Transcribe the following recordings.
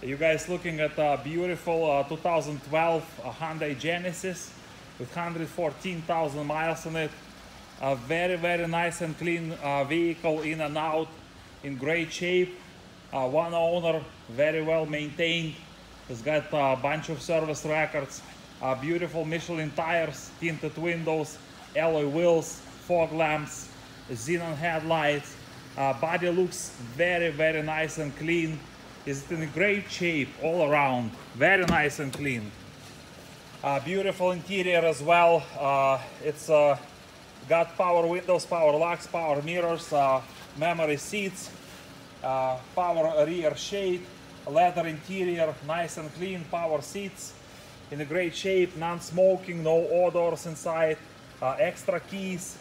You guys looking at a beautiful 2012 Hyundai Genesis with 114,000 miles on it. A very nice and clean vehicle, in and out, in great shape. One owner, very well maintained. It's got a bunch of service records. Beautiful Michelin tires, tinted windows, alloy wheels, fog lamps, xenon headlights. Body looks very nice and clean. Is in great shape all around. Very nice and clean. Beautiful interior as well. It's got power windows, power locks, power mirrors, memory seats, power rear shade, leather interior, nice and clean, power seats, in a great shape, non-smoking, no odors inside, extra keys,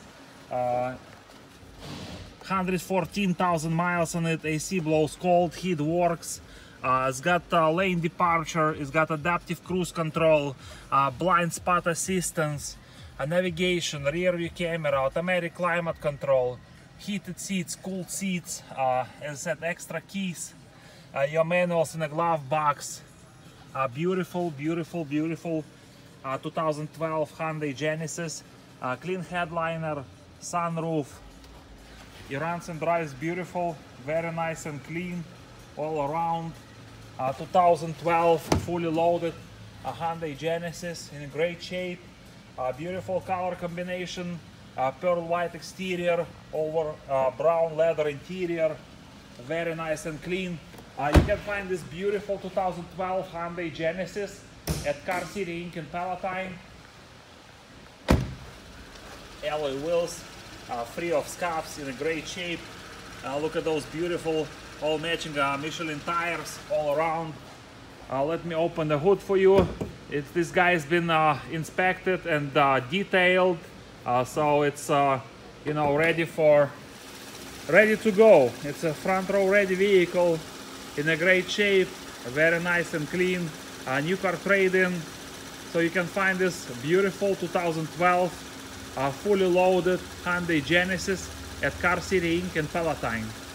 114,000 miles on it, AC blows cold, heat works. It's got lane departure, it's got adaptive cruise control, blind spot assistance, navigation, rear view camera, automatic climate control, heated seats, cooled seats, as I said, extra keys, your manuals in a glove box. Beautiful 2012 Hyundai Genesis, clean headliner, sunroof. It runs and drives beautiful, very nice and clean all around. 2012 fully loaded Hyundai Genesis in great shape. Beautiful color combination, pearl white exterior over brown leather interior, very nice and clean. You can find this beautiful 2012 Hyundai Genesis at Car City Inc. in Palatine. Alloy wheels, free of scuffs, in a great shape. Look at those beautiful all matching Michelin tires all around. Let me open the hood for you. This guy has been inspected and detailed, so it's you know, ready to go. It's a front row ready vehicle in a great shape, very nice and clean. New car trade-in. So you can find this beautiful 2012 fully loaded Hyundai Genesis at Car City Inc. in Palatine.